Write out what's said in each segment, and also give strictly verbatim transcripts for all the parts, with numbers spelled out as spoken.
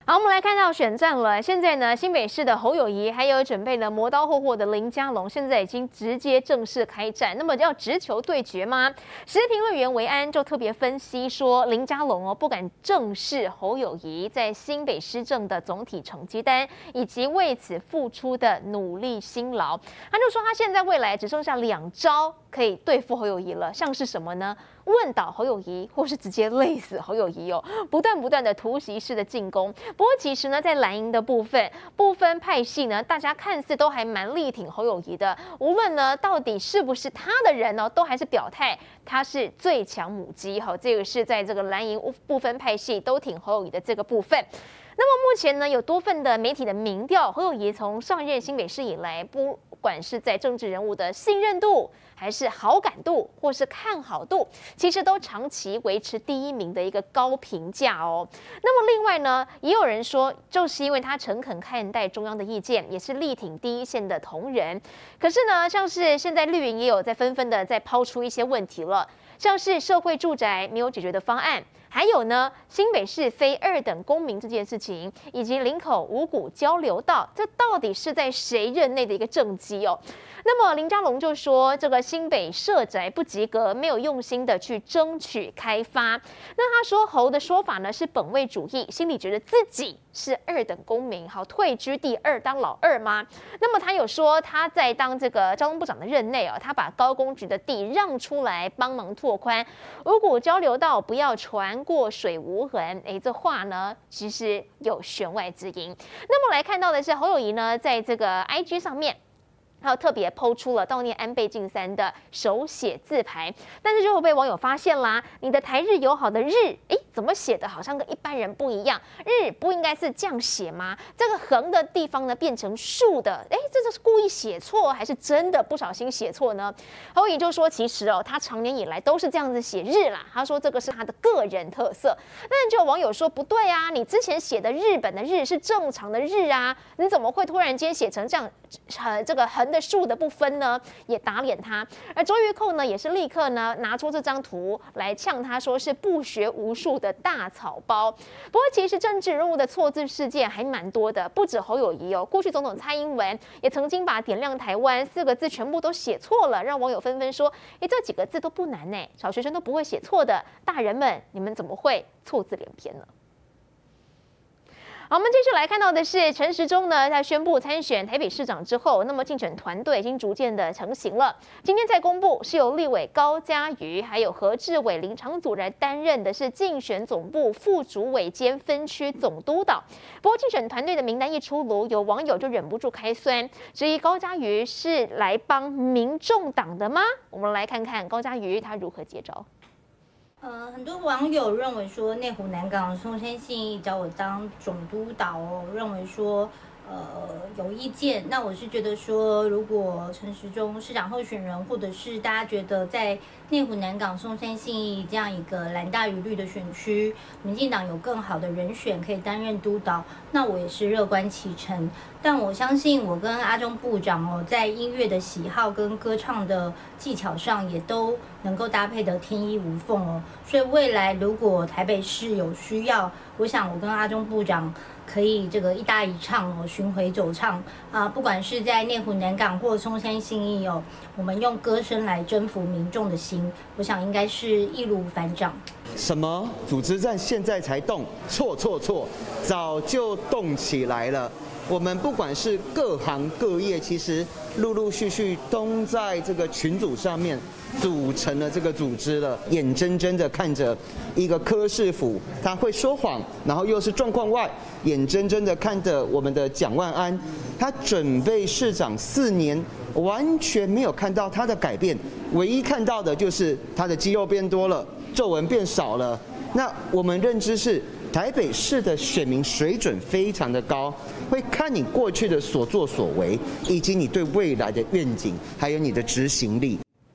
好，我们来看到选战了。现在呢，新北市的侯友宜还有准备了磨刀霍霍的林佳龙，现在已经直接正式开战。那么要直球对决吗？时事评论员维安就特别分析说，林佳龙哦不敢正视侯友宜在新北市政的总体成绩单，以及为此付出的努力辛劳。他就说，他现在未来只剩下两招可以对付侯友宜了，像是什么呢？问倒侯友宜，或是直接累死侯友宜哦，不断不断的突袭式的进攻。不过其实呢，在蓝营的部分，不分派系呢，大家看似都还蛮力挺侯友宜的。无论呢到底是不是他的人呢，都还是表态他是最强母鸡哈。这个是在这个蓝营不分派系都挺侯友宜的这个部分。那么目前呢，有多份的媒体的民调，侯友宜从上任新北市以来，不管是在政治人物的信任度，还是好感度，或是看好度，其实都长期维持第一名的一个高评价哦。那么另外呢，也有人说，就是因为他诚恳看待中央的意见，也是力挺第一线的同仁。可是呢，像是现在绿营也有在纷纷的在抛出一些问题了，像是社会住宅没有解决的方案。还有呢，新北市非二等公民这件事情，以及林口五股交流道，这到底是在谁任内的一个政绩哦？那么林佳龙就说，这个新北社宅不及格，没有用心的去争取开发。那他说侯的说法呢是本位主义，心里觉得自己是二等公民，好退居第二当老二吗？那么他有说他在当这个交通部长的任内哦，他把高工局的地让出来帮忙拓宽五股交流道，不要船过水无痕。哎，这话呢其实有弦外之音。那么来看到的是侯友宜呢，在这个 I G 上面。还有特别抛出了悼念安倍晋三的手写字牌，但是就会被网友发现啦，你的台日友好的日，哎，怎么写的好像跟一般人不一样？日不应该是这样写吗？这个横的地方呢变成竖的，哎，这是故意写错还是真的不小心写错呢？侯友宜就说，其实哦，他长年以来都是这样子写日啦，他说这个是他的个人特色。但是就有网友说不对啊，你之前写的日本的日是正常的日啊，你怎么会突然间写成这样，呃，这个横的竖的不分呢？也打脸他。而周玉蔻呢，也是立刻呢拿出这张图来呛他，说是不学无术的大草包。不过其实政治人物的错字事件还蛮多的，不止侯友宜哦，过去总统蔡英文也曾经把点亮台湾四个字全部都写错了，让网友纷纷说，哎，这几个字都不难呢，小学生都不会写错的，大人们你们怎么会错字连篇呢？好，我们继续来看到的是陈时中呢，在宣布参选台北市长之后，那么竞选团队已经逐渐的成型了。今天在公布是由立委高嘉瑜还有何志伟、林长祖来担任的是竞选总部副主委兼分区总督导。不过竞选团队的名单一出炉，有网友就忍不住开酸，质疑高嘉瑜是来帮民众党的吗？我们来看看高嘉瑜他如何接招。 呃，很多网友认为说内湖南港松山信义找我当总督导哦，认为说呃有意见。那我是觉得说，如果陈时中市长候选人，或者是大家觉得在内湖南港松山信义这样一个蓝大于绿的选区，民进党有更好的人选可以担任督导，那我也是乐观其成。但我相信我跟阿中部长哦，在音乐的喜好跟歌唱的技巧上，也都能够搭配得天衣无缝哦。所以未来如果台北市有需要，我想我跟阿中部长可以这个一搭一唱哦，巡回走唱啊，不管是在内湖南港或松山信义哦，我们用歌声来征服民众的心，我想应该是易如反掌。 什么组织战现在才动？错错错，早就动起来了。我们不管是各行各业，其实陆陆续续都在这个群组上面组成了这个组织了，眼睁睁的看着一个柯市府他会说谎，然后又是状况外，眼睁睁的看着我们的蒋万安，他准备市长四年，完全没有看到他的改变，唯一看到的就是他的肌肉变多了，皱纹变少了。那我们认知是，台北市的选民水准非常的高，会看你过去的所作所为，以及你对未来的愿景，还有你的执行力。 台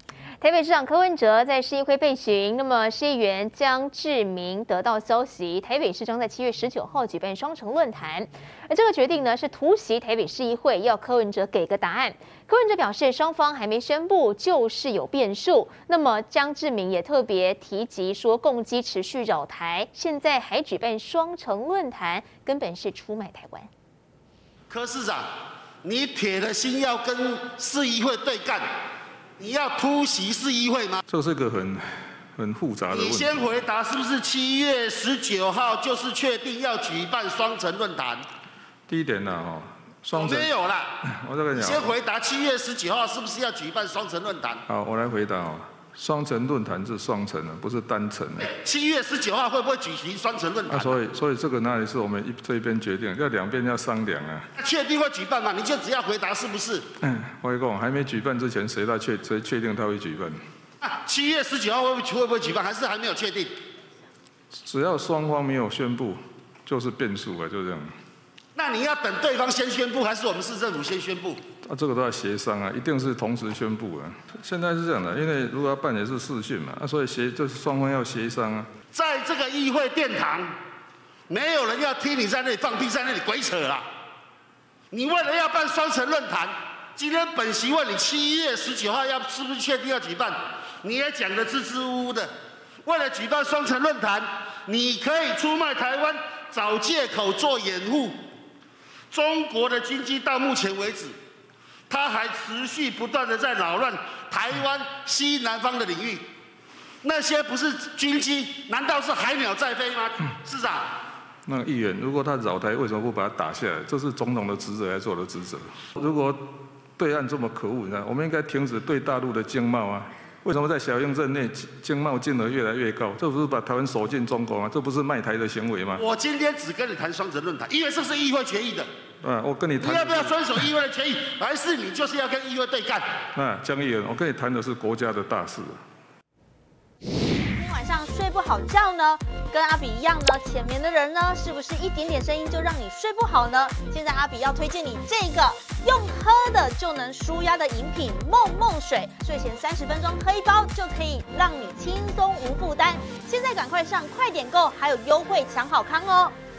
台北市长柯文哲在市议会备询，那么市议员江志明得到消息，台北市将在七月十九号举办双城论坛，而这个决定呢是突袭台北市议会，要柯文哲给个答案。柯文哲表示，双方还没宣布，就是有变数。那么江志明也特别提及说，共机持续扰台，现在还举办双城论坛，根本是出卖台湾。 柯市长，你铁了心要跟市议会对干。 你要突袭市议会吗？ 这是个很很复杂的问题。 你先回答，是不是七月十九号就是确定要举办双城论坛？ 第一点呢，哈，双城我没有啦。 我再跟你讲， 先回答七月十九号是不是要举办双城论坛？ 好，我来回答哦。双城论坛是双城的，不是单城的。 七月十九号会不会举行双城论坛？ 啊，所以所以这个哪里是我们一这一边决定，要两边要商量啊。 确定会举办吗？你就只要回答是不是？ 嗯，我跟你讲，还没举办之前，谁来确谁确定他会举办？ 啊，七月十九号会不会会不会举办？还是还没有确定？ 只要双方没有宣布，就是变数啊，就这样。 那你要等对方先宣布，还是我们市政府先宣布？ 啊，这个都要协商啊，一定是同时宣布啊。现在是这样的，因为如果要办也是视讯嘛，啊，所以协就是双方要协商啊。 在这个议会殿堂，没有人要听你在那里放屁，在那里鬼扯啦。你为了要办双城论坛，今天本席问你七月十九号要是不是确定要举办，你也讲得支支吾吾的。为了举办双城论坛，你可以出卖台湾，找借口做掩护。中国的军机到目前为止。 他还持续不断的在扰乱台湾西南方的领域，那些不是军机，难道是海鸟在飞吗？市长， 那个议员如果他扰台，为什么不把他打下来？这是总统的职责还是我的职责？如果对岸这么可恶，你看，我们应该停止对大陆的经贸啊！为什么在小英任内经贸金额越来越高？这不是把台湾锁进中国吗？这不是卖台的行为吗？ 我今天只跟你谈双城论坛，因为这是议会决议的。 啊，我跟你谈， 你要不要遵守议会的决议，还是你就是要跟议会对干？ 啊，江议员，我跟你谈的是国家的大事。 今天晚上睡不好觉呢？跟阿比一样呢，浅眠的人呢，是不是一点点声音就让你睡不好呢？现在阿比要推荐你这个用喝的就能舒压的饮品梦梦水，睡前三十分钟喝一包就可以让你轻松无负担。现在赶快上快点购，还有优惠抢好康哦！